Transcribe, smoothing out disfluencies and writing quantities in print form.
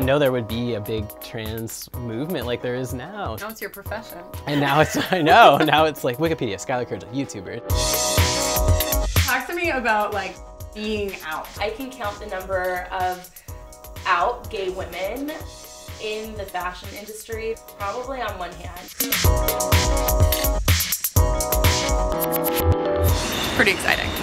didn't know there would be a big trans movement like there is now. Now it's your profession. And now it's, I know, now it's like Wikipedia, Skylar Kurtz, YouTuber. Talk to me about like being out. I can count the number of out gay women in the fashion industry probably on one hand. Pretty exciting.